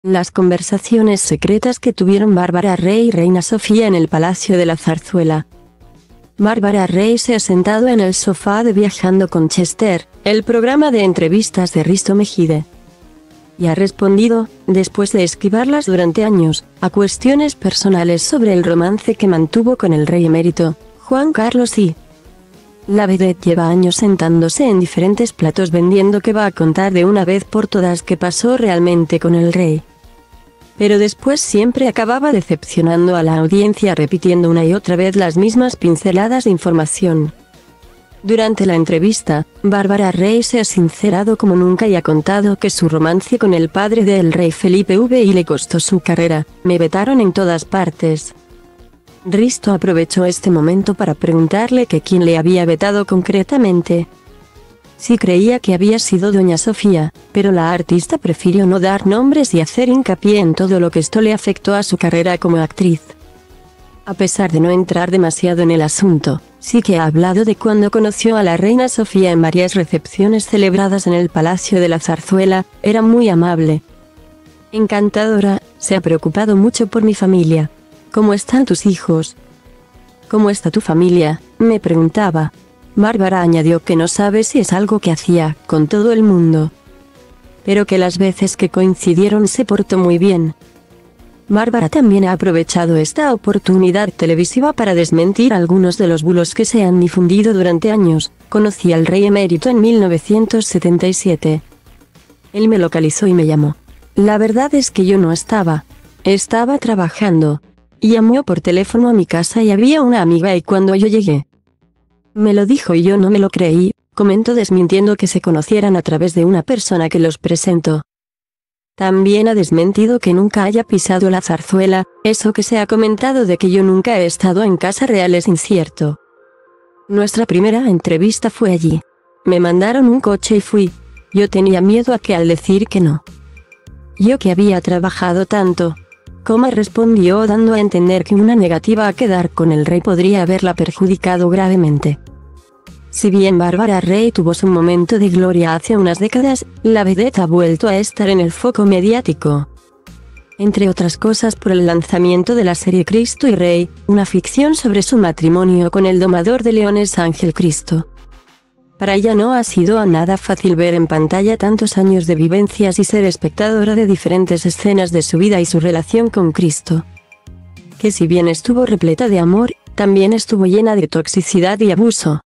Las conversaciones secretas que tuvieron Bárbara Rey y Reina Sofía en el Palacio de la Zarzuela. Bárbara Rey se ha sentado en el sofá de Viajando con Chester, el programa de entrevistas de Risto Mejide. Y ha respondido, después de esquivarlas durante años, a cuestiones personales sobre el romance que mantuvo con el rey emérito, Juan Carlos I. La vedette lleva años sentándose en diferentes platos vendiendo que va a contar de una vez por todas qué pasó realmente con el rey. Pero después siempre acababa decepcionando a la audiencia repitiendo una y otra vez las mismas pinceladas de información. Durante la entrevista, Bárbara Rey se ha sincerado como nunca y ha contado que su romance con el padre del rey Felipe VI le costó su carrera. Me vetaron en todas partes. Risto aprovechó este momento para preguntarle que quién le había vetado concretamente. Sí creía que había sido doña Sofía, pero la artista prefirió no dar nombres y hacer hincapié en todo lo que esto le afectó a su carrera como actriz. A pesar de no entrar demasiado en el asunto, sí que ha hablado de cuando conoció a la reina Sofía en varias recepciones celebradas en el Palacio de la Zarzuela. Era muy amable, encantadora, se ha preocupado mucho por mi familia. ¿Cómo están tus hijos? ¿Cómo está tu familia?, me preguntaba. Bárbara añadió que no sabe si es algo que hacía con todo el mundo, pero que las veces que coincidieron se portó muy bien. Bárbara también ha aprovechado esta oportunidad televisiva para desmentir algunos de los bulos que se han difundido durante años. Conocí al rey emérito en 1977. Él me localizó y me llamó. La verdad es que yo no estaba trabajando. Llamó por teléfono a mi casa y había una amiga y cuando yo llegué, me lo dijo y yo no me lo creí, comentó desmintiendo que se conocieran a través de una persona que los presentó. También ha desmentido que nunca haya pisado la zarzuela. Eso que se ha comentado de que yo nunca he estado en Casa Real es incierto. Nuestra primera entrevista fue allí. Me mandaron un coche y fui. Yo tenía miedo a que al decir que no, yo que había trabajado tanto, respondió dando a entender que una negativa a quedar con el rey podría haberla perjudicado gravemente. Si bien Bárbara Rey tuvo su momento de gloria hace unas décadas, la vedette ha vuelto a estar en el foco mediático. Entre otras cosas por el lanzamiento de la serie Cristo y Rey, una ficción sobre su matrimonio con el domador de leones Ángel Cristo. Para ella no ha sido nada fácil ver en pantalla tantos años de vivencias y ser espectadora de diferentes escenas de su vida y su relación con Cristo, que si bien estuvo repleta de amor, también estuvo llena de toxicidad y abuso.